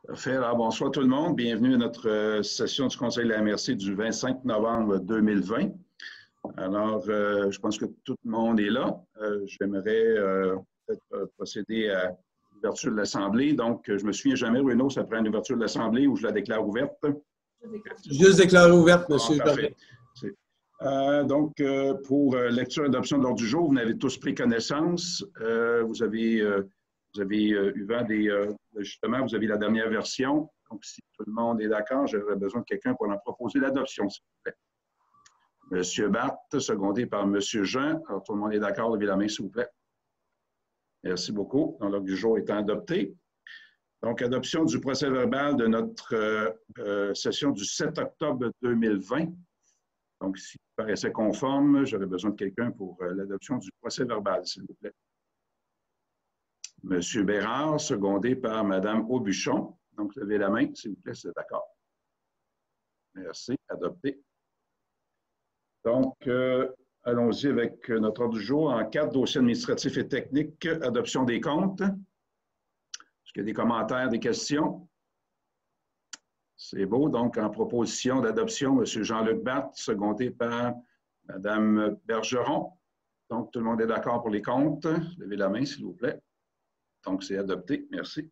Parfait. Alors, bonsoir tout le monde. Bienvenue à notre session du Conseil de la MRC du 25 novembre 2020. Alors, je pense que tout le monde est là. J'aimerais peut-être procéder à l'ouverture de l'Assemblée. Donc, je me souviens jamais, Bruno, ça prend une ouverture de l'Assemblée ou je la déclare ouverte? Juste déclarée ouverte, M. Parfait. Donc, pour lecture et adoption de l'ordre du jour, vous en avez tous pris connaissance. Vous avez eu vent des ajustements, vous avez la dernière version. Donc, si tout le monde est d'accord, j'aurais besoin de quelqu'un pour en proposer l'adoption, s'il vous plaît. M. Barthes, secondé par M. Jean. Alors, tout le monde est d'accord, levez la main, s'il vous plaît. Merci beaucoup. Donc, l'ordre du jour étant adopté. Donc, adoption du procès-verbal de notre session du 7 octobre 2020. Donc, s'il paraissait conforme, j'aurais besoin de quelqu'un pour l'adoption du procès-verbal, s'il vous plaît. M. Bérard, secondé par Mme Aubuchon. Donc, levez la main, s'il vous plaît, c'est d'accord. Merci. Adopté. Donc, allons-y avec notre ordre du jour. En 4, dossiers administratifs et techniques, adoption des comptes. Est-ce qu'il y a des commentaires, des questions? C'est beau. Donc, en proposition d'adoption, M. Jean-Luc Barthes, secondé par Mme Bergeron. Donc, tout le monde est d'accord pour les comptes. Levez la main, s'il vous plaît. Donc, c'est adopté. Merci.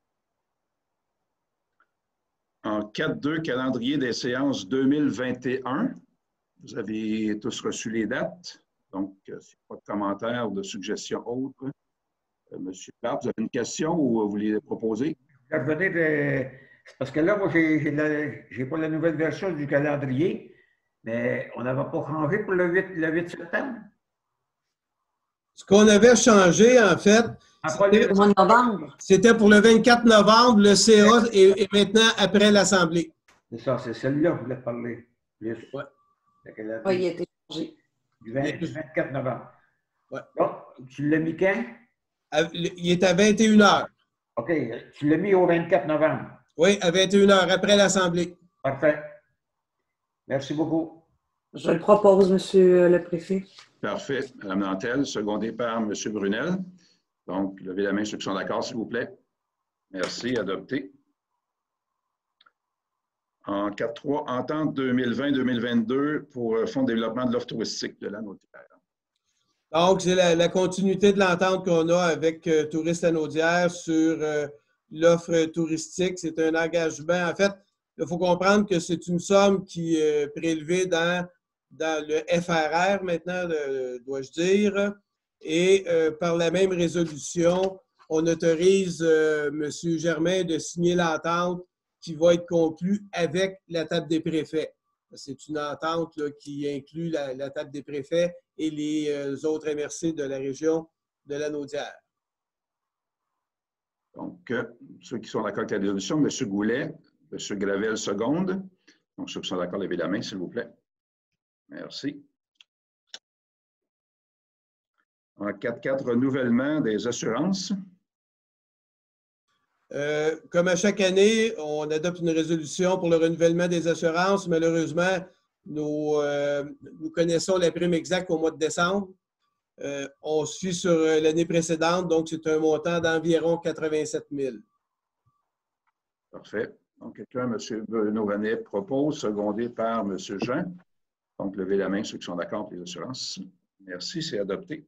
En 4.2, calendrier des séances 2021. Vous avez tous reçu les dates. Donc, s'il n'y a pas de commentaires ou de suggestions autres, M. Barthes, vous avez une question ou vous voulez proposer? Je revenais de... Parce que là, moi, j'ai pas la nouvelle version du calendrier, mais on n'avait pas changé pour le 8 septembre. Ce qu'on avait changé, en fait, c'était pour le 24 novembre, le CA est maintenant après l'Assemblée. C'est ça, c'est celle-là que je voulais te parler. Oui, il a été changé. Du 24 novembre. Ouais. Donc, tu l'as mis quand? Il est à 21 h. OK, tu l'as mis au 24 novembre. Oui, à 21 h, après l'Assemblée. Parfait. Merci beaucoup. Je le propose, Monsieur le Préfet. Parfait. Mme Nantel, secondée par M. Brunel. Donc, levez la main ceux qui sont d'accord, s'il vous plaît. Merci. Adopté. En 4.3, entente 2020-2022 pour Fonds de développement de l'offre touristique de Lanaudière. Donc, c'est la continuité de l'entente qu'on a avec Touristes Lanaudière sur l'offre touristique. C'est un engagement. En fait, il faut comprendre que c'est une somme qui est prélevée dans le FRR maintenant, dois-je dire. Et par la même résolution, on autorise M. Germain de signer l'entente qui va être conclue avec la table des préfets. C'est une entente là, qui inclut la table des préfets et les autres MRC de la région de Lanaudière. Donc, ceux qui sont d'accord avec la résolution, M. Goulet, M. Gravel, seconde. Donc, ceux qui sont d'accord, levez la main, s'il vous plaît. Merci. En 4.4, renouvellement des assurances. Comme à chaque année, on adopte une résolution pour le renouvellement des assurances. Malheureusement, nous connaissons la prime exacte au mois de décembre. On suit sur l'année précédente, donc c'est un montant d'environ 87 000. Parfait. Donc, quelqu'un, M. Benoît René, propose, secondé par M. Jean. Donc, levez la main ceux qui sont d'accord pour les assurances. Merci, c'est adopté.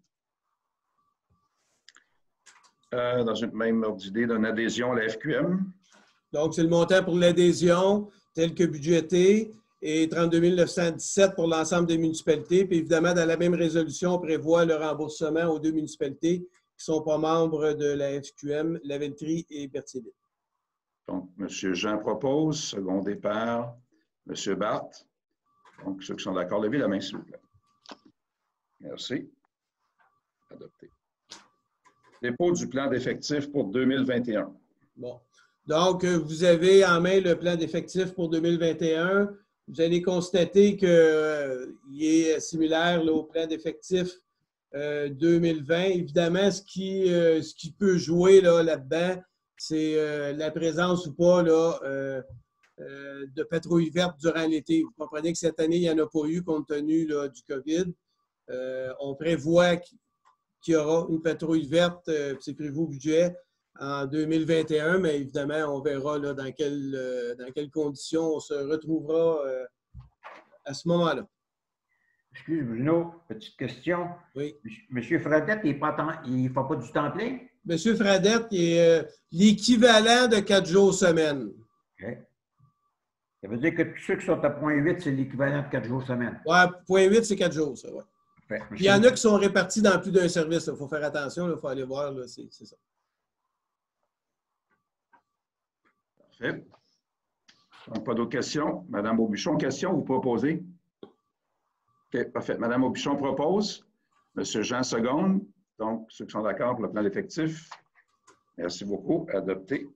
Dans une même ordre d'idée, d'une adhésion à la FQM. Donc, c'est le montant pour l'adhésion tel que budgété et 32 917 pour l'ensemble des municipalités. Puis évidemment, dans la même résolution, on prévoit le remboursement aux 2 municipalités qui ne sont pas membres de la FQM, Lavellerie et Berthierville. Donc, M. Jean propose, secondé par M. Barthes. Donc, ceux qui sont d'accord, levez la main, s'il vous plaît. Merci. Adopté. Dépôt du plan d'effectifs pour 2021. Bon. Donc, vous avez en main le plan d'effectifs pour 2021. Vous allez constater qu'il est similaire là, au plan d'effectifs 2020. Évidemment, ce qui peut jouer là-dedans, c'est la présence ou pas là, de patrouilles vertes durant l'été. Vous comprenez que cette année, il n'y en a pas eu compte tenu là, du COVID. On prévoit qu'il y aura une patrouille verte, c'est prévu au budget, en 2021, mais évidemment, on verra là, dans quelles conditions on se retrouvera à ce moment-là. Excuse Bruno, petite question. Oui. Monsieur Fradette, il ne fait pas du temps plein? Monsieur Fradette, il est l'équivalent de 4 jours semaine. OK. Ça veut dire que tous ceux qui sont à 0.8, c'est l'équivalent de 4 jours semaine. Oui, 0.8, c'est 4 jours, ça, oui. Puis il y en a qui sont répartis dans plus d'un service. Il faut faire attention, il faut aller voir, c'est ça. Parfait. Donc, pas d'autres questions. Madame Aubuchon, question, vous proposez? OK, parfait. Madame Aubuchon propose. Monsieur Jean Segonde. Donc, ceux qui sont d'accord pour le plan d'effectifs. Merci beaucoup. Adopté.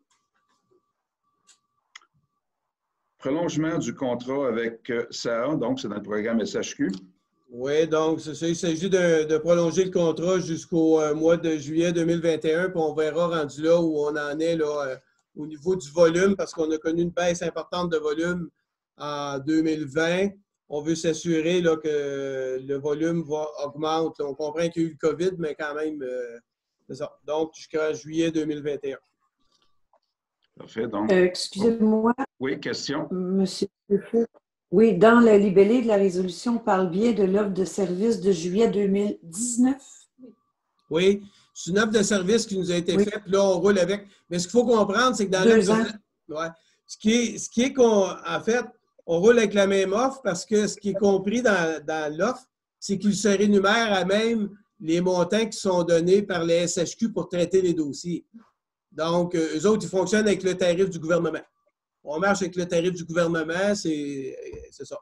Prolongement du contrat avec SAA, donc c'est dans le programme SHQ. Oui, donc c'est ça. Il s'agit de prolonger le contrat jusqu'au mois de juillet 2021, puis on verra rendu là où on en est là, au niveau du volume, parce qu'on a connu une baisse importante de volume en 2020. On veut s'assurer là, que le volume augmente. On comprend qu'il y a eu le COVID, mais quand même, c'est ça. Donc, jusqu'à juillet 2021. Parfait. Donc, excusez-moi. Oui, question. Monsieur Dufault. Oui, dans le libellé de la résolution, on parle bien de l'offre de service de juillet 2019. Oui, c'est une offre de service qui nous a été faite. Là, on roule avec. Mais ce qu'il faut comprendre, c'est que dans ce qui est qu'on, en fait, on roule avec la même offre parce que ce qui est compris dans l'offre, c'est qu'il se rémunère à même les montants qui sont donnés par les SHQ pour traiter les dossiers. Donc, eux autres, ils fonctionnent avec le tarif du gouvernement. On marche avec le tarif du gouvernement, c'est ça.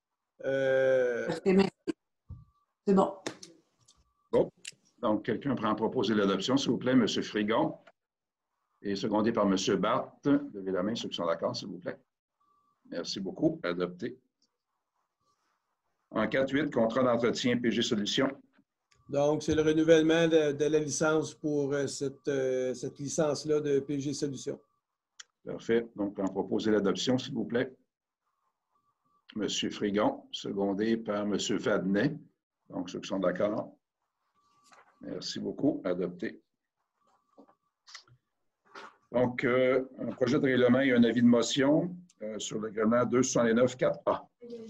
C'est bon. Bon. Donc, quelqu'un prend à proposer l'adoption, s'il vous plaît, M. Frigon. Et secondé par M. Barthes. Levez la main, ceux qui sont d'accord, s'il vous plaît. Merci beaucoup. Adopté. En 4.8, contrat d'entretien PG Solutions. Donc, c'est le renouvellement de la licence pour cette licence-là de PG Solutions. Parfait. Donc, en proposer l'adoption, s'il vous plaît. M. Frigon, secondé par M. Fadnet. Donc, ceux qui sont d'accord. Merci beaucoup. Adopté. Donc, un projet de règlement et un avis de motion sur le règlement 269-4A.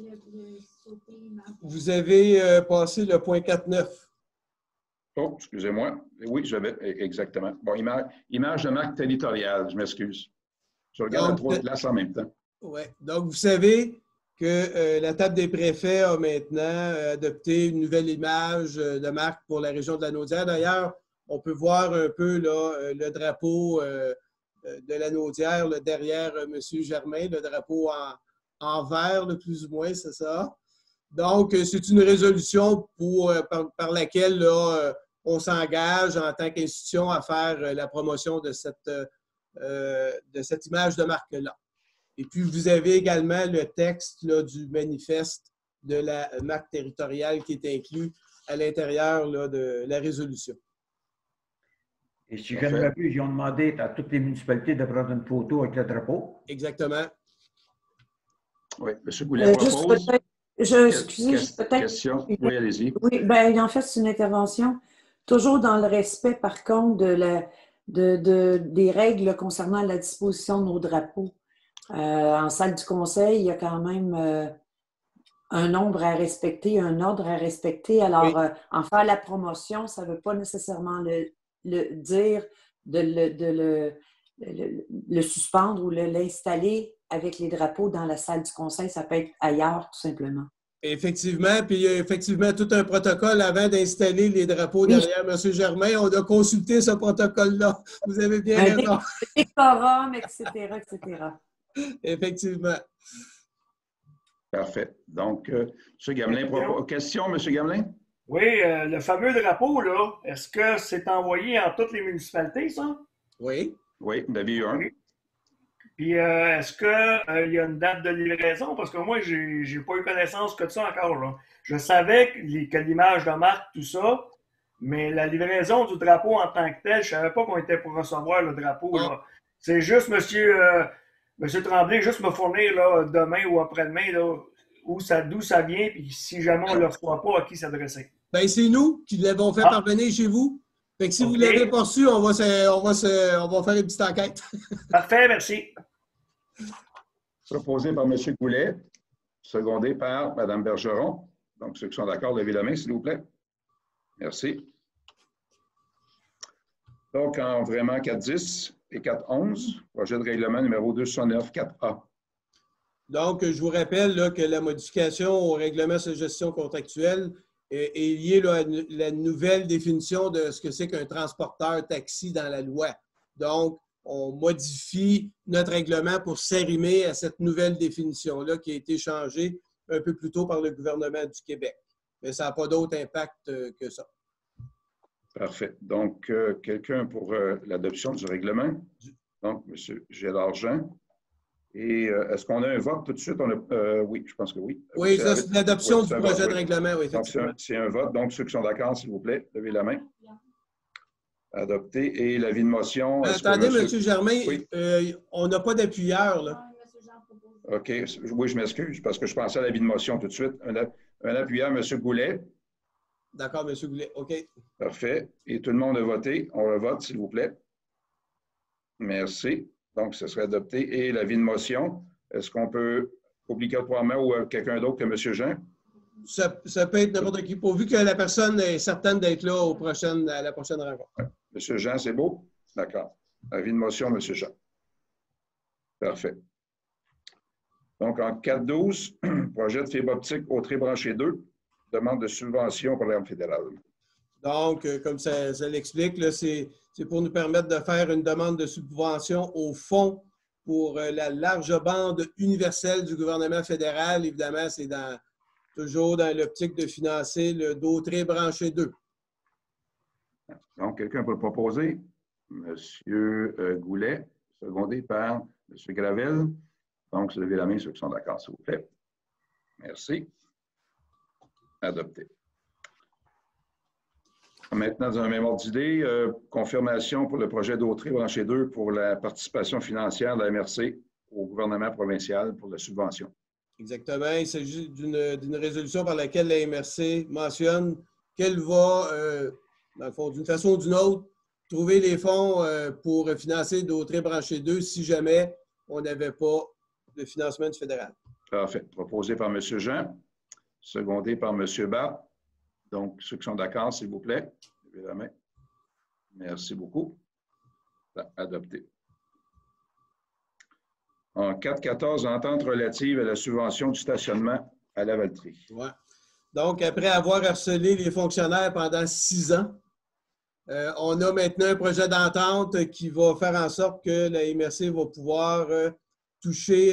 Vous avez passé le point 4.9. Oh, excusez-moi. Oui, j'avais exactement. Bon, image de marque territoriale, je m'excuse. Je regarde à 3 places en même temps. Oui. Donc, vous savez que la table des préfets a maintenant adopté une nouvelle image de marque pour la région de la Naudière. D'ailleurs, on peut voir un peu là, le drapeau de la Naudière là, derrière M. Germain, le drapeau en vert, là, plus ou moins, c'est ça. Donc, c'est une résolution par laquelle là, on s'engage en tant qu'institution à faire la promotion de cette image de marque-là. Et puis, vous avez également le texte là, du manifeste de la marque territoriale qui est inclus à l'intérieur de la résolution. Et si je ne m'abuse, ils ont demandé à toutes les municipalités de prendre une photo avec le drapeau. Exactement. Oui, M. Goulet propose. Excusez, peut-être. Question. Oui, allez-y. Oui, bien, en fait, c'est une intervention toujours dans le respect, par contre, des règles concernant la disposition de nos drapeaux. En salle du conseil, il y a quand même un nombre à respecter, un ordre à respecter. Alors, oui. En faire la promotion, ça ne veut pas nécessairement le dire de le suspendre ou l'installer avec les drapeaux dans la salle du conseil. Ça peut être ailleurs, tout simplement. Effectivement, puis il y a effectivement tout un protocole avant d'installer les drapeaux derrière M. Germain. On a consulté ce protocole-là. Vous avez bien raison. Décorum, etc., etc. Effectivement. Parfait. Donc, M. Gamelin, question, M. Gamelin? Oui, le fameux drapeau, là, est-ce que c'est envoyé en toutes les municipalités, ça? Oui. Oui, vous en avez eu un. Oui. Puis, est-ce qu'il y a une date de livraison? Parce que moi, je n'ai pas eu connaissance que de ça encore. Là. Je savais que l'image de marque, tout ça, mais la livraison du drapeau en tant que tel, je ne savais pas qu'on était pour recevoir le drapeau. Là. C'est juste, monsieur Tremblay, juste me fournir là, demain ou après-demain d'où ça vient, puis si jamais on ne le reçoit pas, à qui s'adresser. Bien, c'est nous qui l'avons fait parvenir chez vous. Fait que si vous ne l'avez pas reçu, on va faire une petite enquête. Parfait, merci. Proposé par M. Goulet, secondé par Mme Bergeron. Donc, ceux qui sont d'accord, levez la main, s'il vous plaît. Merci. Donc, en vraiment 4.10 et 4.11, projet de règlement numéro 209, 4A. Donc, je vous rappelle là, que la modification au règlement de gestion contractuelle est liée là, à la nouvelle définition de ce que c'est qu'un transporteur taxi dans la loi. Donc, on modifie notre règlement pour s'arrimer à cette nouvelle définition-là qui a été changée un peu plus tôt par le gouvernement du Québec. Mais ça n'a pas d'autre impact que ça. Parfait. Donc, quelqu'un pour l'adoption du règlement? Donc, M. Gélard-Jean. Et est-ce qu'on a un vote tout de suite? Oui, je pense que oui. Oui, ça, c'est l'adoption du projet de règlement, oui, effectivement. Donc, c'est un vote. Donc, ceux qui sont d'accord, s'il vous plaît, levez la main. Adopté. Et l'avis de motion. Attendez, M. Germain, oui. On n'a pas d'appuyeur, là. OK. Oui, je m'excuse parce que je pensais à l'avis de motion tout de suite. Un appuyeur, M. Goulet. D'accord, M. Goulet. OK. Parfait. Et tout le monde a voté. On le vote, s'il vous plaît. Merci. Donc, ce serait adopté. Et l'avis de motion, est-ce qu'on peut, obligatoirement, ou quelqu'un d'autre que M. Jean? Ça peut être n'importe qui, pourvu que la personne est certaine d'être là à la prochaine rencontre. M. Jean, c'est beau? D'accord. Avis de motion, M. Jean. Parfait. Donc, en 4.12, projet de fibre optique Autrey branché 2, demande de subvention pour l'arme fédérale. Donc, comme ça l'explique, c'est pour nous permettre de faire une demande de subvention au fonds pour la large bande universelle du gouvernement fédéral. Évidemment, c'est toujours dans l'optique de financer le Dautrey branché 2. Donc, quelqu'un peut le proposer? M. Goulet, secondé par M. Gravel. Donc, levez la main ceux qui sont d'accord, s'il vous plaît. Merci. Adopté. Maintenant, dans un même ordre d'idée, confirmation pour le projet d'Autrey branché 2 pour la participation financière de la MRC au gouvernement provincial pour la subvention. Exactement. Il s'agit d'une résolution par laquelle la MRC mentionne qu'elle va, dans le fond, d'une façon ou d'une autre, trouver les fonds pour financer Dautrey branché 2 si jamais on n'avait pas de financement du fédéral. Parfait. Proposé par M. Jean, secondé par M. Barth. Donc, ceux qui sont d'accord, s'il vous plaît, levez la main. Merci beaucoup. Adopté. En 4.14, entente relative à la subvention du stationnement à la Valtrie. Ouais. Donc, après avoir harcelé les fonctionnaires pendant 6 ans, on a maintenant un projet d'entente qui va faire en sorte que la MRC va pouvoir toucher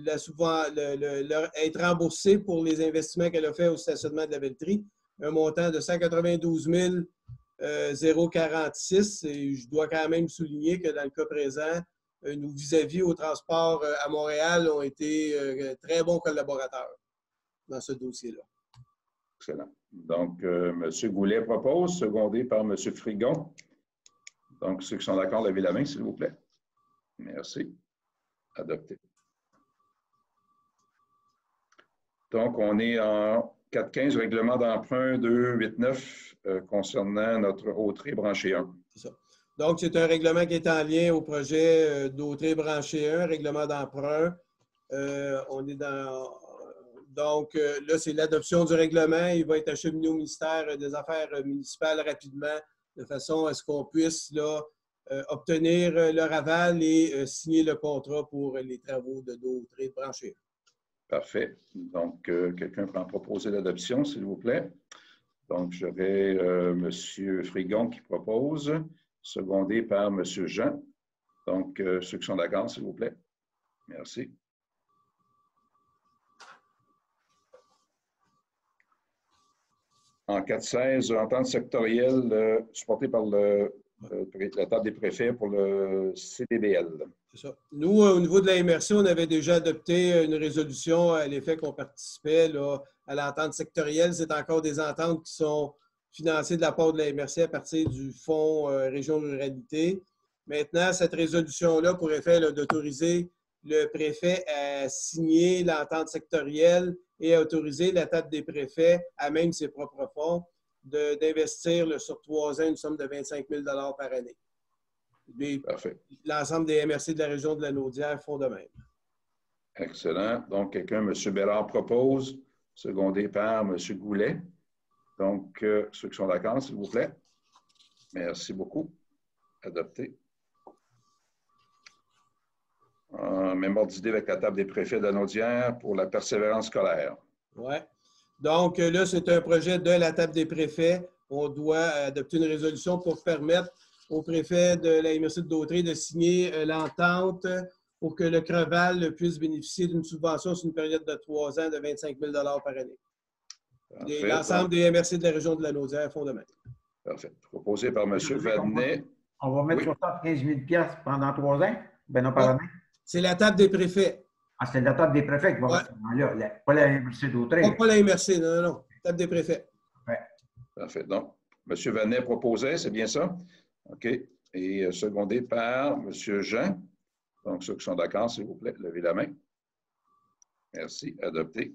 être remboursée pour les investissements qu'elle a fait au stationnement de la Valtrie, un montant de 192 046. Et je dois quand même souligner que dans le cas présent, nous, vis-à-vis au transport à Montréal, ont été très bons collaborateurs dans ce dossier-là. Excellent. Donc, M. Goulet propose, secondé par M. Frigon. Donc, ceux qui sont d'accord, levez la main, s'il vous plaît. Merci. Adopté. Donc, on est en 4.15, règlement d'emprunt 289 concernant notre Autrey branché 1. C'est ça. Donc, c'est un règlement qui est en lien au projet d'Autrey branché 1, règlement d'emprunt. On est dans... Donc, là, c'est l'adoption du règlement. Il va être acheminé au ministère des Affaires municipales rapidement, de façon à ce qu'on puisse là, obtenir leur aval et signer le contrat pour les travaux de Dautrey branché 1. Parfait. Donc, quelqu'un peut en proposer l'adoption, s'il vous plaît. Donc, j'aurai M. Frigon qui propose, secondé par M. Jean. Donc, ceux qui sont d'accord, s'il vous plaît. Merci. En 4.16, entente sectorielle supportée par la table des préfets pour le CDBL. C'est ça. Nous, au niveau de la MRC, on avait déjà adopté une résolution à l'effet qu'on participait là, à l'entente sectorielle. C'est encore des ententes qui sont financées de la part de la MRC à partir du Fonds Région Ruralité. Maintenant, cette résolution-là pour effet d'autoriser le préfet à signer l'entente sectorielle et à autoriser la table des préfets à même ses propres fonds d'investir sur 3 ans une somme de 25 000 par année. Parfait. L'ensemble des MRC de la région de la Naudière font de même. Excellent. Donc, quelqu'un, M. Bérard propose, secondé par M. Goulet. Donc, ceux qui sont d'accord, s'il vous plaît. Merci beaucoup. Adopté. Même ordre d'idée avec la table des préfets de la Naudière pour la persévérance scolaire. Oui. Donc, là, c'est un projet de la table des préfets. On doit adopter une résolution pour permettre au préfet de la MRC de Dautrey de signer l'entente pour que le Creval puisse bénéficier d'une subvention sur une période de 3 ans de 25 000 par année. L'ensemble des MRC de la région de la Naudière font de même. Parfait. Proposé par M. Vadnet. On va mettre 75 000 pendant 3 ans? Ben non, par année? C'est la table des préfets. Ah, c'est la table des préfets qui va mettre là, pas la MRC d'Autrey. Pas la MRC, non. Table des préfets. Parfait. Donc, M. Vadnet proposait, c'est bien ça? OK. Et secondé par M. Jean. Donc, ceux qui sont d'accord, s'il vous plaît, levez la main. Merci. Adopté.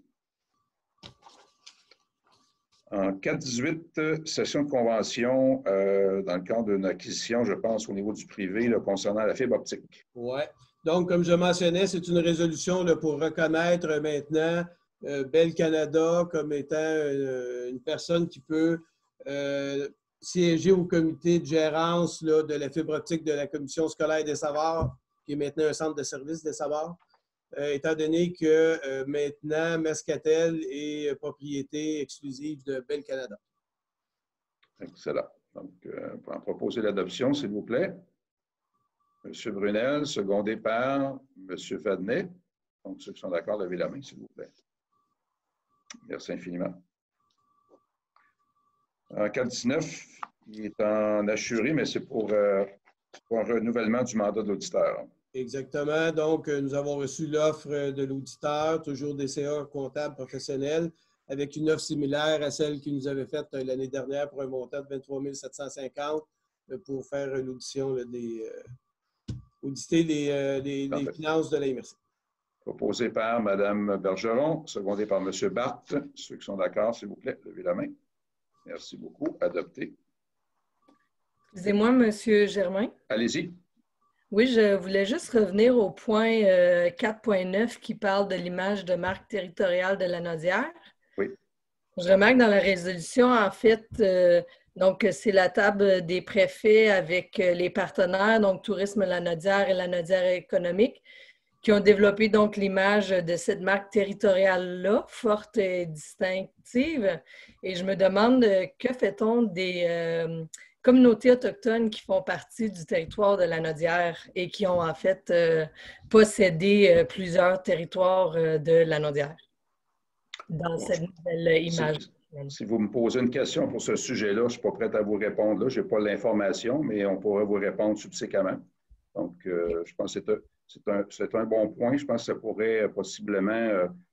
En 4-18, session de convention dans le cadre d'une acquisition, je pense, au niveau du privé là, concernant la fibre optique. Oui. Donc, comme je mentionnais, c'est une résolution là, pour reconnaître maintenant Bell Canada comme étant une personne qui peut siéger au comité de gérance là, de la fibre optique de la Commission scolaire des savoirs, qui est maintenant un centre de service des savoirs, étant donné que maintenant, Mescatel est propriété exclusive de Bell Canada. Excellent. Donc, pour en proposer l'adoption, s'il vous plaît. M. Brunel, secondé par M. Vadnet. Donc, ceux qui sont d'accord, levez la main, s'il vous plaît. Merci infiniment. En 4-19, il est en assuré, mais c'est pour un renouvellement du mandat de l'auditeur. Exactement. Donc, nous avons reçu l'offre de l'auditeur, toujours des CA comptables professionnels, avec une offre similaire à celle qu'il nous avait faite l'année dernière pour un montant de 23 750 pour faire l'audition auditer les finances de la MRC. Proposé par Mme Bergeron, secondé par M. Barthes. Ceux qui sont d'accord, s'il vous plaît, levez la main. Merci beaucoup. Adopté. Excusez-moi, M. Germain. Allez-y. Oui, je voulais juste revenir au point 4.9 qui parle de l'image de marque territoriale de la Naudière. Oui. Je remarque dans la résolution, en fait, donc c'est la table des préfets avec les partenaires, donc Tourisme La Naudière et La Naudière économique, qui ont développé donc l'image de cette marque territoriale-là, forte et distinctive. Et je me demande, que fait-on des communautés autochtones qui font partie du territoire de la Naudière et qui ont en fait possédé plusieurs territoires de la Naudière dans cette nouvelle image. Si vous me posez une question pour ce sujet-là, je ne suis pas prêt à vous répondre là. Je n'ai pas l'information, mais on pourrait vous répondre subséquemment. Donc, je pense que c'est un bon point. Je pense que ça pourrait possiblement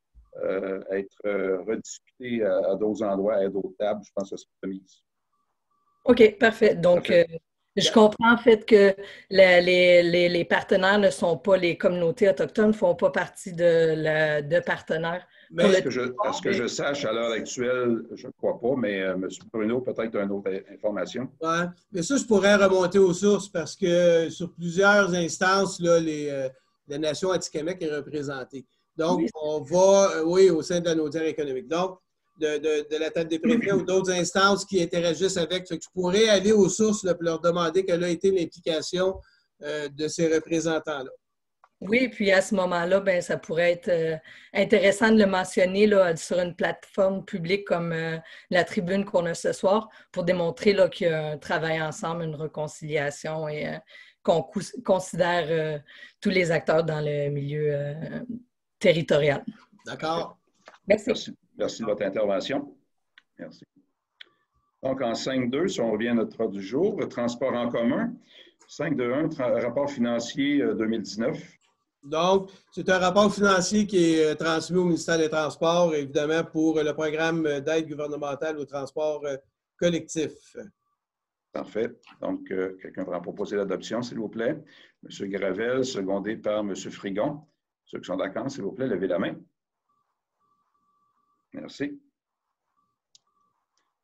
être rediscuté à d'autres endroits, à d'autres tables. Je pense que ça serait mis. OK, parfait. Donc, je comprends en fait que les partenaires ne sont pas les communautés autochtones, ne font pas partie de partenaires. À ce que je sache, à l'heure actuelle, je ne crois pas, mais M. Bruno, peut-être une autre information. Oui, mais ça, je pourrais remonter aux sources parce que sur plusieurs instances, là, la nation Atikamekw est représentée. Donc, oui. On va, oui, au sein de la Naudière économique. Donc, de la table des préfets ou d'autres instances qui interagissent avec. Je pourrais aller aux sources là, pour leur demander quelle a été l'implication de ces représentants-là. Oui, puis à ce moment-là, ben, ça pourrait être intéressant de le mentionner là, sur une plateforme publique comme la tribune qu'on a ce soir pour démontrer qu'il y a un travail ensemble, une réconciliation et qu'on considère tous les acteurs dans le milieu territorial. D'accord. Merci. Merci de votre intervention. Merci. Donc, en 5.2, si on revient à notre ordre du jour, le transport en commun. 5.2.1, rapport financier 2019. Donc, c'est un rapport financier qui est transmis au ministère des Transports, évidemment, pour le programme d'aide gouvernementale au transport collectif. Parfait. Donc, quelqu'un va en proposer l'adoption, s'il vous plaît. M. Gravel, secondé par M. Frigon. Ceux qui sont d'accord, s'il vous plaît, levez la main. Merci.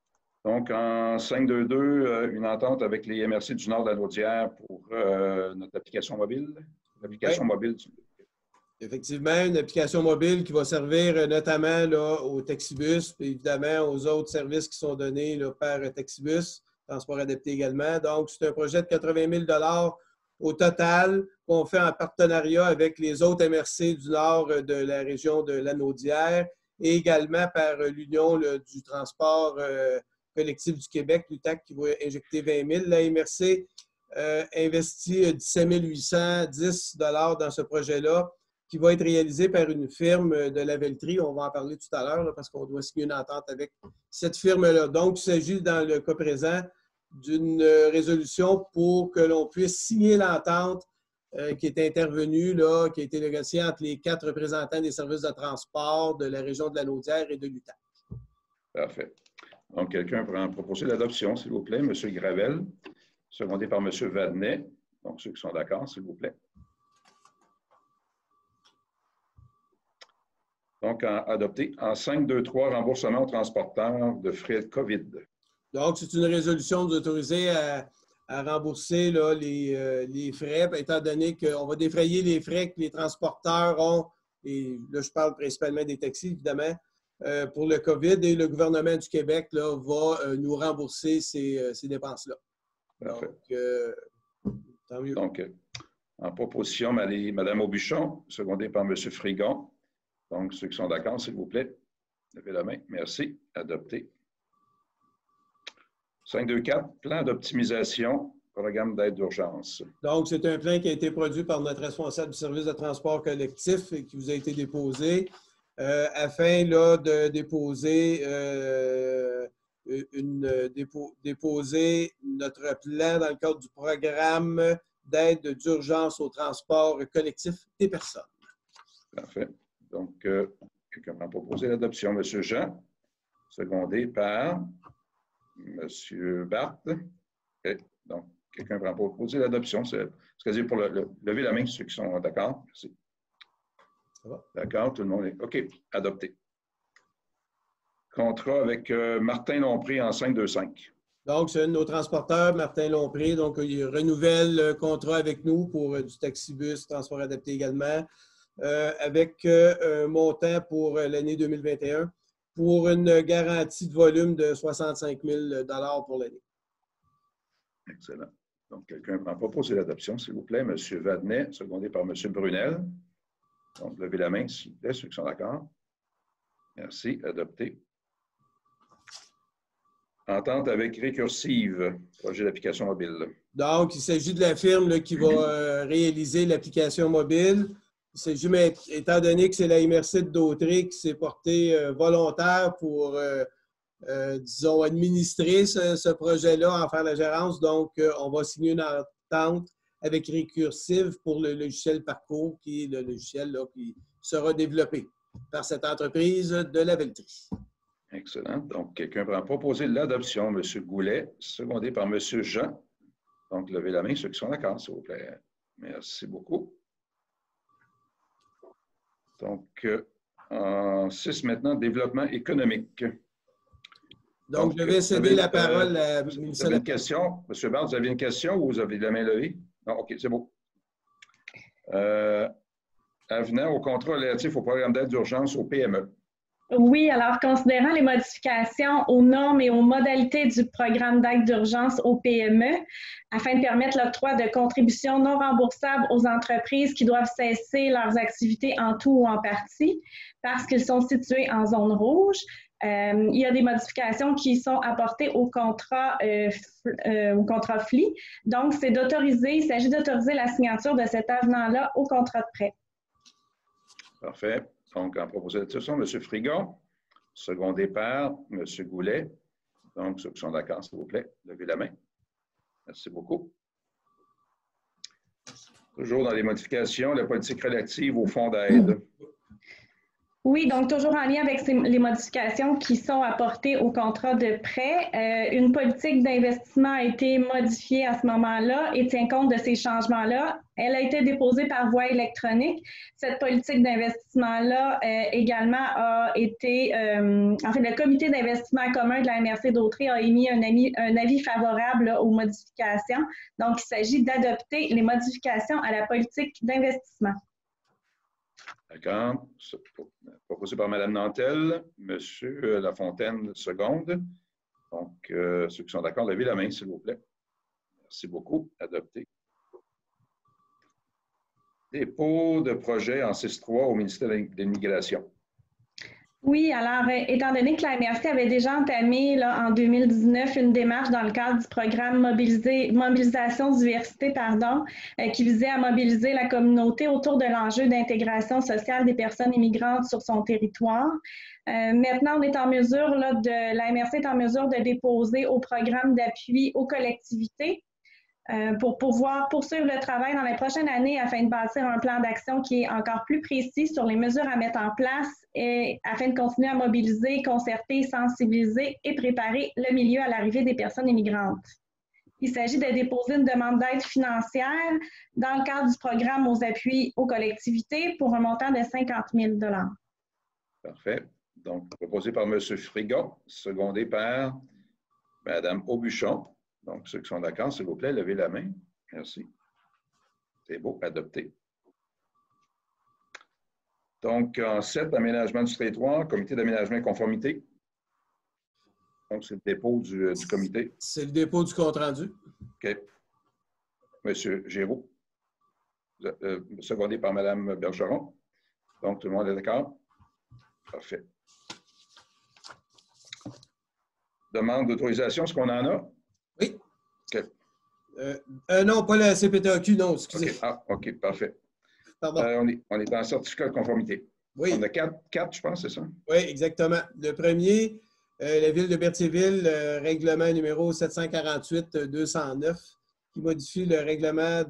Donc, en 5.2.2, une entente avec les MRC du Nord de la Naudière pour notre application mobile. L'application mobile. Effectivement, une application mobile qui va servir notamment là, au Taxibus, puis évidemment aux autres services qui sont donnés là, par Taxibus, transport adapté également. Donc, c'est un projet de 80 000 au total qu'on fait en partenariat avec les autres MRC du nord de la région de la Naudière et également par l'Union du transport collectif du Québec, l'UTAC, qui va injecter 20 000. La MRC investit 17 810 $ dans ce projet-là, qui va être réalisé par une firme de Lavellerie. On va en parler tout à l'heure parce qu'on doit signer une entente avec cette firme-là. Donc, il s'agit, dans le cas présent, d'une résolution pour que l'on puisse signer l'entente qui est intervenue, là, qui a été négociée entre les 4 représentants des services de transport de la région de la Naudière et de l'UTAC. Parfait. Donc, quelqu'un pourrait en proposer l'adoption, s'il vous plaît. M. Gravel, secondé par M. Vadnet. Donc, ceux qui sont d'accord, s'il vous plaît. Donc, adopté. En 5.2.3, remboursement aux transporteurs de frais de COVID. Donc, c'est une résolution d'autoriser à rembourser là, les frais, étant donné qu'on va défrayer les frais que les transporteurs ont, et là, je parle principalement des taxis, évidemment, pour le COVID, et le gouvernement du Québec là, va nous rembourser ces dépenses-là. Parfait. Donc, tant mieux. Donc, en proposition, Mme Aubuchon, secondée par M. Frigon. Donc, ceux qui sont d'accord, s'il vous plaît, levez la main. Merci. Adopté. 5.2.4, plan d'optimisation, programme d'aide d'urgence. Donc, c'est un plan qui a été produit par notre responsable du service de transport collectif et qui vous a été déposé afin là, de déposer, déposer notre plan dans le cadre du programme d'aide d'urgence au transport collectif des personnes. Parfait. Donc, quelqu'un va proposer l'adoption. M. Jean, secondé par M. Barthes. Okay. Donc, quelqu'un va proposer l'adoption. C'est-à-dire pour lever la main, ceux qui sont d'accord. Merci. D'accord, tout le monde est OK. Adopté. Contrat avec Martin Lompré en 5.2.5. Donc, c'est un de nos transporteurs, Martin Lompré. Donc, il renouvelle le contrat avec nous pour du taxibus, transport adapté également, avec un montant pour l'année 2021 pour une garantie de volume de 65 000 $ pour l'année. Excellent. Donc, quelqu'un va proposer l'adoption, s'il vous plaît. M. Vadnet, secondé par M. Brunel. Donc, levez la main, s'il vous plaît, ceux qui sont d'accord. Merci. Adopté. Entente avec Récursive, projet d'application mobile. Donc, il s'agit de la firme là, qui va réaliser l'application mobile. Il s'agit, mais étant donné que c'est la MRC de Dautré qui s'est portée volontaire pour, disons, administrer ce projet-là, en faire la gérance. Donc, on va signer une entente avec Récursive pour le logiciel Parcours, qui est le logiciel là, qui sera développé par cette entreprise de Lavellerie. Excellent. Donc, quelqu'un va proposer l'adoption. M. Goulet, secondé par M. Jean. Donc, levez la main, ceux qui sont d'accord, s'il vous plaît. Merci beaucoup. Donc, en 6 maintenant, développement économique. Donc, je vais céder la parole à Vous avez une question? M. Barthes, vous avez une question ou vous avez la main levée? Non, OK, c'est beau. Avenant au contrat relatif au programme d'aide d'urgence au PME. Oui, alors considérant les modifications aux normes et aux modalités du programme d'aide d'urgence au PME, afin de permettre l'octroi de contributions non remboursables aux entreprises qui doivent cesser leurs activités en tout ou en partie parce qu'ils sont situés en zone rouge, il y a des modifications qui sont apportées au contrat FLI. Donc, c'est d'autoriser, il s'agit d'autoriser la signature de cet avenant-là au contrat de prêt. Parfait. Donc, en proposition, M. Frigon, secondé par M. Goulet. Donc, ceux qui sont d'accord, s'il vous plaît, levez la main. Merci beaucoup. Toujours dans les modifications, la politique relative au fonds d'aide. Oui, donc toujours en lien avec les modifications qui sont apportées au contrat de prêt. Une politique d'investissement a été modifiée à ce moment-là et tient compte de ces changements-là. Elle a été déposée par voie électronique. Cette politique d'investissement-là également a été, en fait, le comité d'investissement commun de la MRC d'Autrey a émis un avis favorable là, aux modifications. Donc, il s'agit d'adopter les modifications à la politique d'investissement. D'accord. Proposé par Mme Nantel. Monsieur Lafontaine, seconde. Donc, ceux qui sont d'accord, levez la main, s'il vous plaît. Merci beaucoup. Adopté. Dépôt de projet en 6.3 au ministère de l'Immigration. Oui, alors, étant donné que la MRC avait déjà entamé là, en 2019 une démarche dans le cadre du programme Mobilisation Diversité, qui visait à mobiliser la communauté autour de l'enjeu d'intégration sociale des personnes immigrantes sur son territoire. Maintenant, on est en mesure, là, la MRC est en mesure de déposer au programme d'appui aux collectivités pour pouvoir poursuivre le travail dans les prochaines années afin de bâtir un plan d'action qui est encore plus précis sur les mesures à mettre en place et afin de continuer à mobiliser, concerter, sensibiliser et préparer le milieu à l'arrivée des personnes immigrantes. Il s'agit de déposer une demande d'aide financière dans le cadre du programme aux appuis aux collectivités pour un montant de 50 000 $. Parfait. Donc, proposé par M. Frigon, secondé par Mme Aubuchon. Donc, ceux qui sont d'accord, s'il vous plaît, levez la main. Merci. C'est beau, adopté. Donc, en 7, aménagement du territoire, comité d'aménagement et conformité. Donc, c'est le dépôt du comité. C'est le dépôt du compte-rendu. OK. Monsieur Géraud, secondé par Mme Bergeron. Donc, tout le monde est d'accord? Parfait. Demande d'autorisation, est-ce qu'on en a? Oui. OK. Non, pas la CPTAQ, non, excusez. OK, OK, parfait. Pardon. On est en certificat de conformité. Oui. On a quatre, je pense, c'est ça? Oui, exactement. Le premier, la ville de Berthierville, règlement numéro 748-209, qui modifie le règlement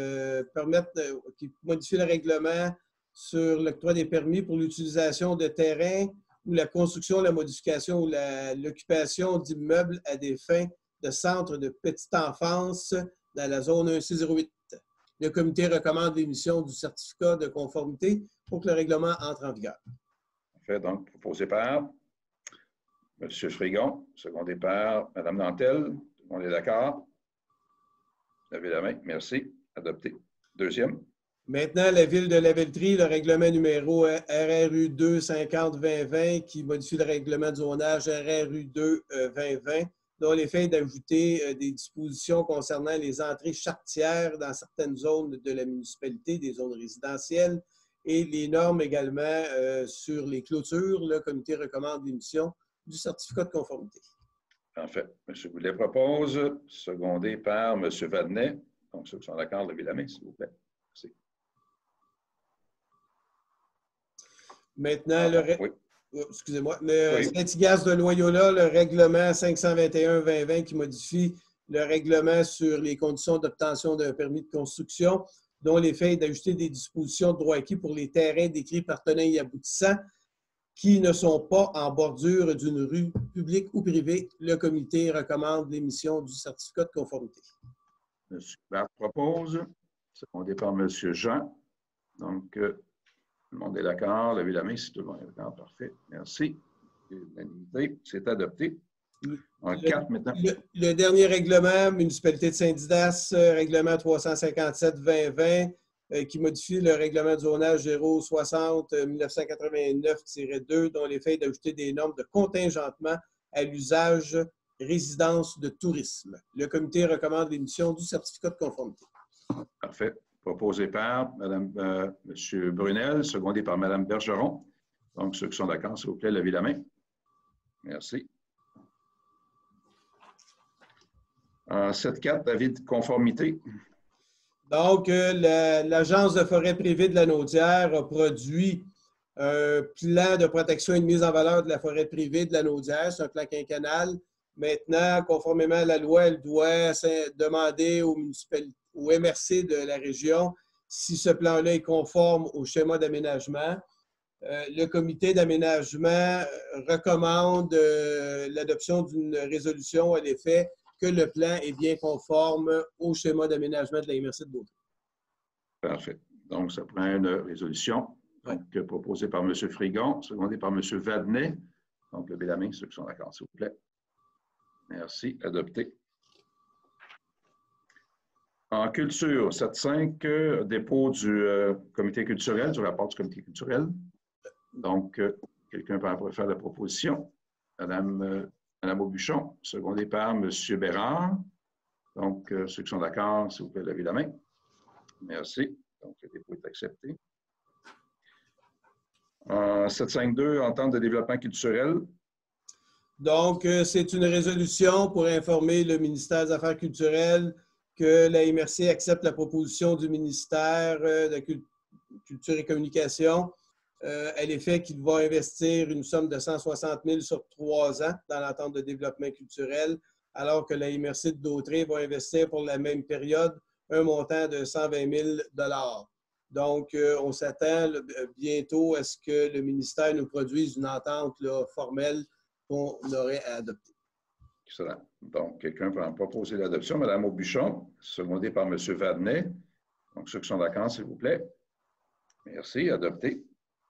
sur l'octroi des permis pour l'utilisation de terrains ou la construction, la modification ou l'occupation d'immeubles à des fins de centres de petite enfance dans la zone 1608. Le comité recommande l'émission du certificat de conformité pour que le règlement entre en vigueur. Parfait. Donc, proposé par M. Frigon, secondé par Mme Nantel. On est d'accord? Levez la main. Merci. Adopté. Deuxième. Maintenant, la ville de Lavellerie, le règlement numéro RRU 2 50-2020 qui modifie le règlement de zonage RRU 2 2020, dont l'effet est d'ajouter des dispositions concernant les entrées charretières dans certaines zones de la municipalité, des zones résidentielles, et les normes également sur les clôtures. Le comité recommande l'émission du certificat de conformité. Parfait. M. Goulet propose, secondé par M. Vadnet. Donc, ceux qui sont d'accord, levez la main, s'il vous plaît. Merci. Maintenant, oui. Excusez-moi. Le Saint-Ignace de Loyola, le règlement 521-2020 qui modifie le règlement sur les conditions d'obtention d'un permis de construction, dont l'effet est d'ajouter des dispositions de droit acquis pour les terrains décrits par tenants et aboutissants qui ne sont pas en bordure d'une rue publique ou privée. Le comité recommande l'émission du certificat de conformité. M. Barthes propose, secondé par M. Jean. Donc, tout le monde est d'accord. Levez la main si tout le monde est d'accord. Parfait. Merci. C'est adopté. En 4 maintenant. Le dernier règlement, municipalité de Saint-Didas, règlement 357-2020, qui modifie le règlement de zonage 060-1989-2, dont l'effet est d'ajouter des normes de contingentement à l'usage résidence de tourisme. Le comité recommande l'émission du certificat de conformité. Parfait. Proposé par M. Brunel, secondé par Mme Bergeron. Donc, ceux qui sont d'accord, s'il vous plaît, levez la main. Merci. En 7.4, avis de conformité. Donc, l'Agence de forêt privée de la Naudière a produit un plan de protection et de mise en valeur de la forêt privée de la Naudière. C'est un plan quinquennal. Maintenant, conformément à la loi, elle doit demander au MRC de la région si ce plan-là est conforme au schéma d'aménagement. le comité d'aménagement recommande l'adoption d'une résolution à l'effet que le plan est bien conforme au schéma d'aménagement de la MRC de Beaupré. Parfait. Donc, ça prend une résolution proposée par M. Frigon, secondée par M. Vadnet. Donc, levez la main, ceux qui sont d'accord, s'il vous plaît. Merci. Adopté. En culture, 7.5, dépôt du comité culturel, du rapport du comité culturel. Donc, quelqu'un peut faire la proposition. Madame Aubuchon, secondée par M. Bérard. Donc, ceux qui sont d'accord, s'il vous plaît, levez la main. Merci. Donc, le dépôt est accepté. 7.5.2, entente de développement culturel. Donc, c'est une résolution pour informer le ministère des Affaires culturelles que la MRC accepte la proposition du ministère de la Culture et Communication à l'effet qu'il va investir une somme de 160 000 sur 3 ans dans l'entente de développement culturel, alors que la MRC de Dautrey va investir pour la même période un montant de 120 000 $. Donc, on s'attend bientôt à ce que le ministère nous produise une entente formelle qu'on aurait à adopter. Excellent. Donc, quelqu'un peut en proposer l'adoption. Madame Aubuchon, secondée par M. Vadnet. Donc, ceux qui sont d'accord, s'il vous plaît. Merci. Adopté.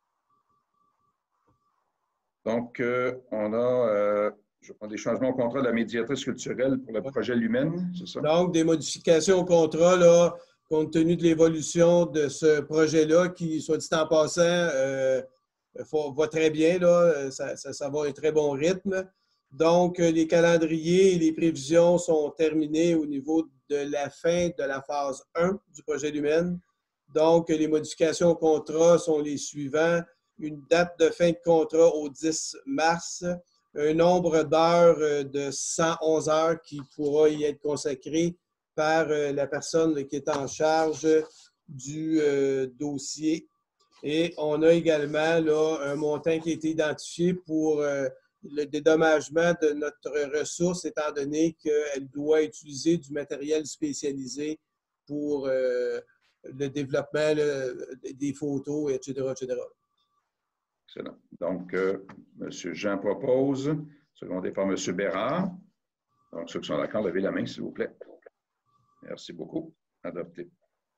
Donc, on a, je prends des changements au contrat de la médiatrice culturelle pour le projet Lumen, c'est ça? Donc, des modifications au contrat, là, compte tenu de l'évolution de ce projet-là, qui, soit dit en passant, va très bien, là, ça va à un très bon rythme. Donc, les calendriers et les prévisions sont terminés au niveau de la fin de la phase 1 du projet Lumen. Donc, les modifications au contrat sont les suivants. Une date de fin de contrat au 10 mars, un nombre d'heures de 111 heures qui pourra y être consacré par la personne qui est en charge du dossier. Et on a également là, un montant qui a été identifié pour le dédommagement de notre ressource, étant donné qu'elle doit utiliser du matériel spécialisé pour le développement des photos, etc., etc. Excellent. Donc, M. Jean propose, secondé par M. Bérard. Donc, ceux qui sont d'accord, levez la main, s'il vous plaît. Merci beaucoup. Adopté.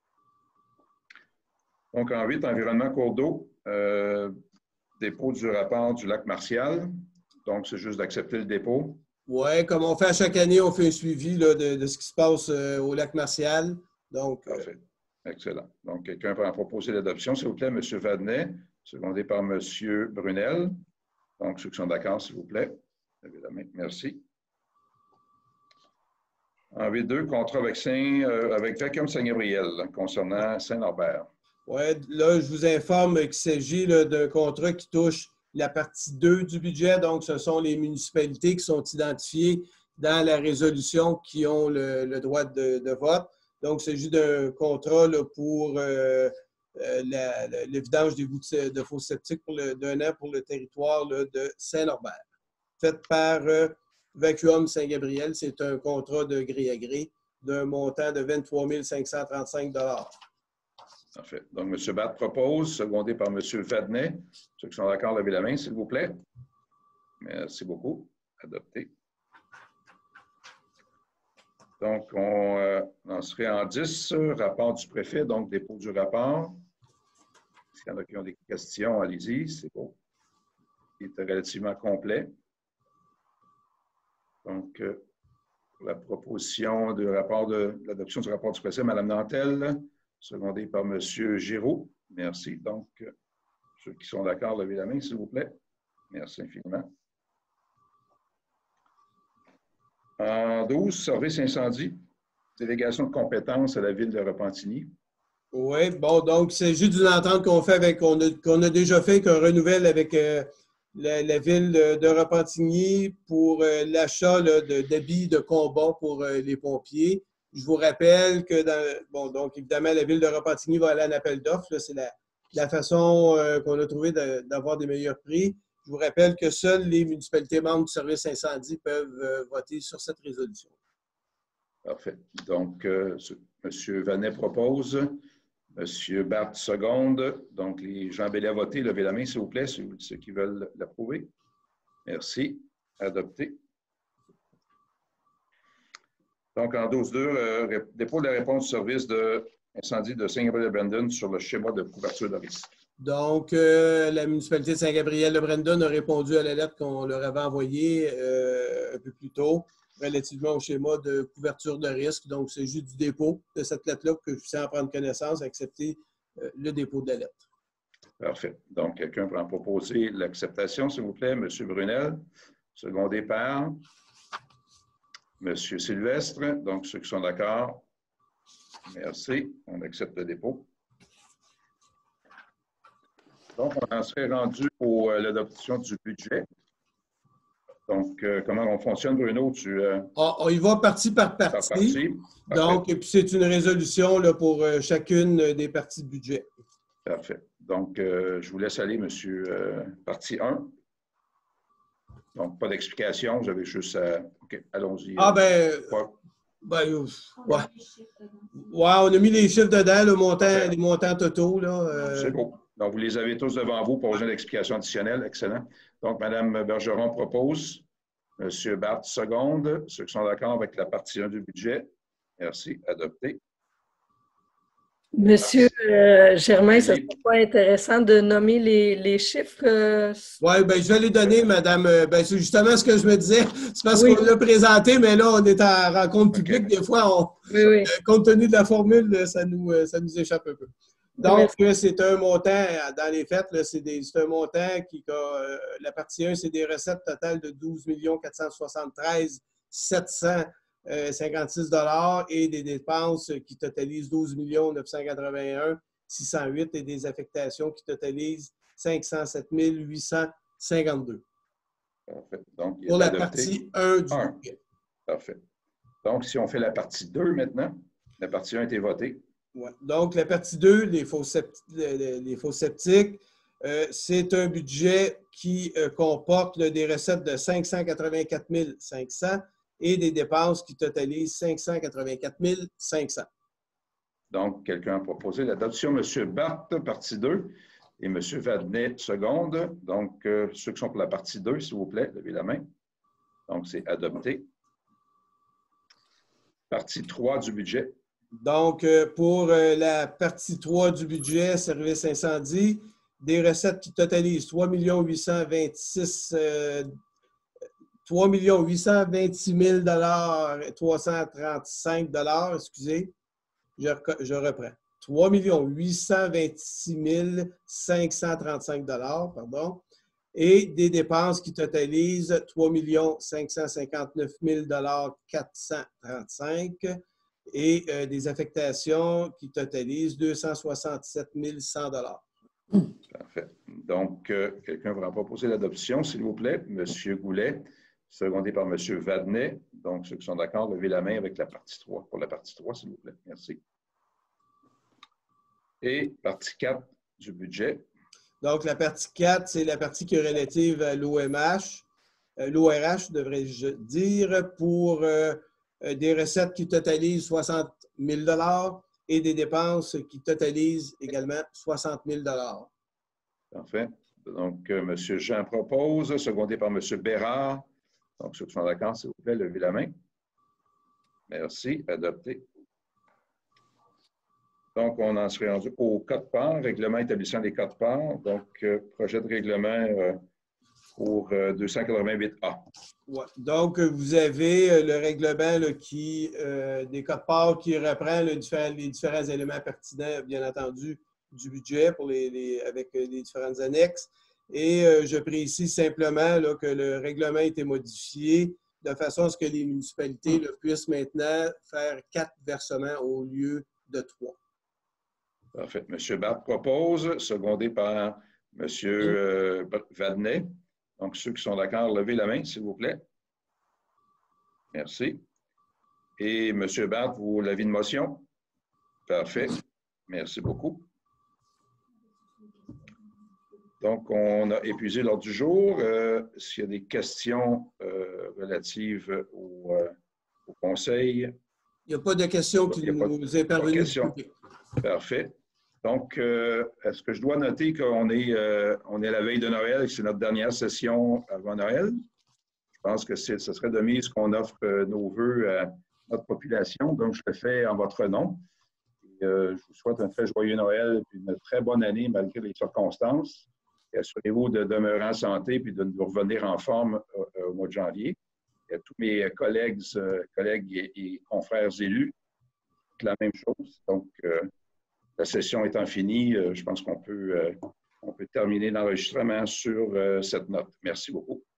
Donc, en 8, environnement cours d'eau, dépôt du rapport du lac Martial. Donc, c'est juste d'accepter le dépôt. Oui, comme on fait à chaque année, on fait un suivi là, de ce qui se passe au lac Martial. Donc, parfait. Excellent. Donc, quelqu'un peut en proposer l'adoption, s'il vous plaît, M. Vadnet, secondé par M. Brunel. Donc, ceux qui sont d'accord, s'il vous plaît. Levez la main. Merci. En 8.2, contrat vaccin avec Vacuum Saint-Gabriel concernant Saint-Norbert. Oui, là, je vous informe qu'il s'agit d'un contrat qui touche la partie 2 du budget. Donc, ce sont les municipalités qui sont identifiées dans la résolution qui ont le droit de vote. Donc, il s'agit d'un contrat là, pour le vidange des bouts de fosse septique d'un an pour le territoire là, de Saint-Norbert. Fait par Vacuum Saint-Gabriel, c'est un contrat de gré à gré d'un montant de 23 535 $. Parfait. Donc, M. Batt propose, secondé par M. Vadnet. Ceux qui sont d'accord, levez la main, s'il vous plaît. Merci beaucoup. Adopté. Donc, on en serait en 10, rapport du préfet, donc dépôt du rapport. S'il y en a qui ont des questions, allez-y, c'est beau. Il était relativement complet. Donc, la proposition de rapport l'adoption du rapport du préfet, Mme Nantel, secondé par M. Giraud. Merci. Donc, ceux qui sont d'accord, levez la main, s'il vous plaît. Merci infiniment. En 12, service incendie, délégation de compétences à la ville de Repentigny. Oui, bon, donc, il s'agit d'une entente qu'on fait qu'on a déjà fait, qu'on renouvelle avec la ville de Repentigny pour l'achat d'habits de combat pour les pompiers. Je vous rappelle que, donc évidemment, la ville de Repentigny va aller en appel d'offres. C'est la façon qu'on a trouvé d'avoir des meilleurs prix. Je vous rappelle que seules les municipalités membres du service incendie peuvent voter sur cette résolution. Parfait. Donc, M. Vadnet propose. Monsieur Barthes, seconde. Donc, les gens appelés à voter, levez la main, s'il vous plaît, ceux qui veulent l'approuver. Merci. Adopté. Donc, en 12.2, dépôt de la réponse du service d'incendie de Saint-Gabriel-de-Brandon sur le schéma de couverture de risque. Donc, la municipalité de Saint-Gabriel-de-Brandon a répondu à la lettre qu'on leur avait envoyée un peu plus tôt, relativement au schéma de couverture de risque. Donc, c'est juste du dépôt de cette lettre-là que je puisse en prendre connaissance, accepter le dépôt de la lettre. Parfait. Donc, quelqu'un peut en proposer l'acceptation, s'il vous plaît. M. Brunel, secondé par M. Sylvestre. Donc, ceux qui sont d'accord, merci. On accepte le dépôt. Donc, on en serait rendu à l'adoption du budget. Donc, comment on fonctionne, Bruno? On y va partie par partie. Donc, et puis c'est une résolution là, pour chacune des parties de budget. Parfait. Donc, je vous laisse aller, monsieur, partie 1. Donc, pas d'explication, vous avez juste à... OK, allons-y. Ah, ouais, on a mis les chiffres dedans, les montants totaux. C'est beau. Donc, vous les avez tous devant vous pour besoin d'explications additionnelles. Excellent. Donc, Mme Bergeron propose. M. Barthes, seconde. Ceux qui sont d'accord avec la partie 1 du budget. Merci. Adopté. Monsieur Germain, ce serait pas intéressant de nommer les chiffres? Oui, bien, je vais les donner, madame. C'est justement ce que je me disais. C'est parce qu'on l'a présenté, mais là, on est en rencontre publique. Des fois, compte tenu de la formule, ça nous échappe un peu. Donc, c'est un montant, dans les faits, c'est un montant qui, la partie 1, c'est des recettes totales de 12 473 756 $ et des dépenses qui totalisent 12 981 608 et des affectations qui totalisent 507 852. Parfait. Donc, pour la partie 1 du budget. Parfait. Donc, si on fait la partie 2 maintenant, la partie 1 a été votée. Ouais. Donc, la partie 2, les fosses septiques, c'est un budget qui comporte des recettes de 584 500 et des dépenses qui totalisent 584 500. Donc, quelqu'un a proposé l'adoption. M. Barthes, partie 2, et M. Vadnet, seconde. Donc, ceux qui sont pour la partie 2, s'il vous plaît, levez la main. Donc, c'est adopté. Partie 3 du budget. Donc, pour la partie 3 du budget, service incendie, des recettes qui totalisent 3 826 335 $, excusez, je reprends. 3 826 535 $, pardon, et des dépenses qui totalisent 3 559 435 $ et des affectations qui totalisent 267 100 $. Parfait. Donc, quelqu'un va proposer l'adoption, s'il vous plaît. M. Goulet, secondé par M. Vadnet. Donc, ceux qui sont d'accord, levez la main avec la partie 3. Pour la partie 3, s'il vous plaît. Merci. Et partie 4 du budget. Donc, la partie 4, c'est la partie qui est relative à l'ORH, devrais-je dire, pour des recettes qui totalisent 60 000 $ et des dépenses qui totalisent également 60 000 $. Parfait. Donc, M. Jean propose, secondé par M. Bérard. Donc, ceux qui sont d'accord, s'il vous plaît, levez la main. Merci. Adopté. Donc, on en serait rendu au quote-part, règlement établissant les quote-parts. Donc, projet de règlement pour 288A. Ouais. Donc, vous avez le règlement des quote-parts qui reprend les différents éléments pertinents, bien entendu, du budget avec les différentes annexes. Et je précise simplement que le règlement a été modifié de façon à ce que les municipalités puissent maintenant faire 4 versements au lieu de 3. Parfait. M. Barthes propose, secondé par M. Vadnet. Donc, ceux qui sont d'accord, levez la main, s'il vous plaît. Merci. Et M. Barthes, vous, l'avis de motion? Parfait. Merci beaucoup. Donc, on a épuisé l'ordre du jour. S'il y a des questions relatives au conseil. Il n'y a pas de questions qui nous est parvenues. Parfait. Donc, est-ce que je dois noter qu'on est à la veille de Noël et que c'est notre dernière session avant Noël? Je pense que ce serait de mise qu'on offre nos vœux à notre population. Donc, je le fais en votre nom. Et, je vous souhaite un très joyeux Noël et une très bonne année malgré les circonstances. Et assurez-vous de demeurer en santé et de nous revenir en forme au mois de janvier. Et à tous mes collègues et confrères élus, la même chose. Donc, la session étant finie, je pense qu'on peut terminer l'enregistrement sur cette note. Merci beaucoup.